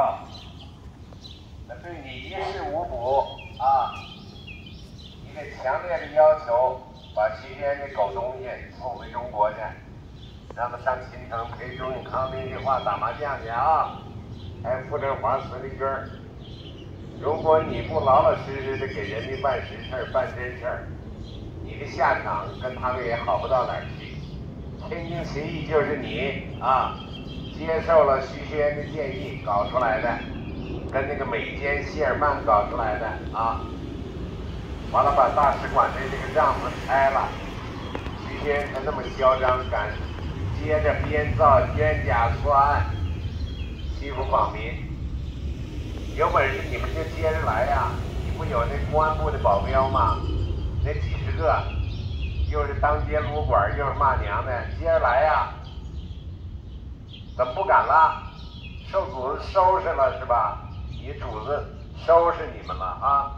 那对你一事无补啊！一个强烈的要求，把西边的狗东西送回中国去，让他上秦城陪周永康那句话打麻将去啊！还傅振华、孙立根。如果你不老老实实的给人民办实事、办真事儿，你的下场跟他们也好不到哪儿去。天津协议就是你啊，接受了徐学渊的建议搞出来的，跟那个美奸谢尔曼搞出来的啊。完了，把大使馆的这个帐篷拆了，徐学渊才那么嚣张，敢接着编造冤假错案，欺负广民。有本事你们就接着来呀！你不有那公安部的保镖吗？那几十个，又是当街撸管，又是骂娘的，接着来呀！怎么不敢了？受主子收拾了是吧？你主子收拾你们了啊！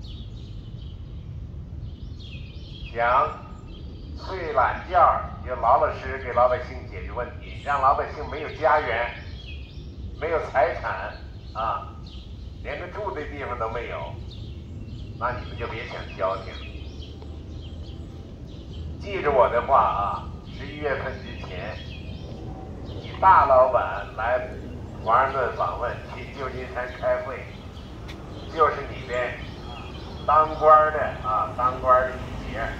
想睡懒觉，就老老实实给老百姓解决问题，让老百姓没有家园，没有财产啊！连个住的地方都没有，那你们就别想消停。记着我的话啊，11月份之前，以大老板来华盛顿访问，去旧金山开会，就是你的当官的一节，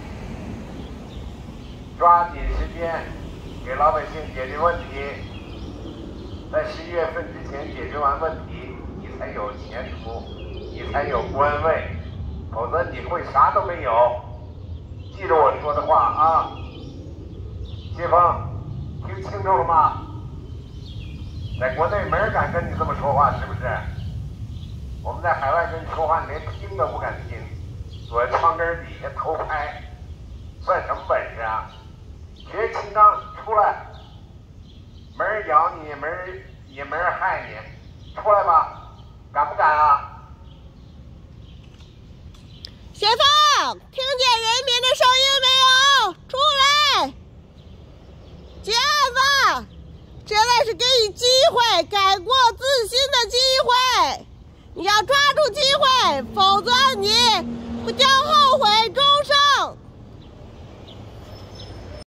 抓紧时间给老百姓解决问题，在11月份之前解决完问题。你才有前途，你才有官位，否则你会啥都没有。记住我说的话啊，谢峰，听清楚了吗？在国内没人敢跟你这么说话，是不是？我们在海外跟你说话，你连听都不敢听，躲在窗根底下偷拍，算什么本事啊？学秦刚出来，没人咬你，也没人害你，出来吧！敢不敢啊？ 谢峰，听见人民的声音没有？出来！接子，现在是给你机会，改过自新的机会，你要抓住机会，否则你会将后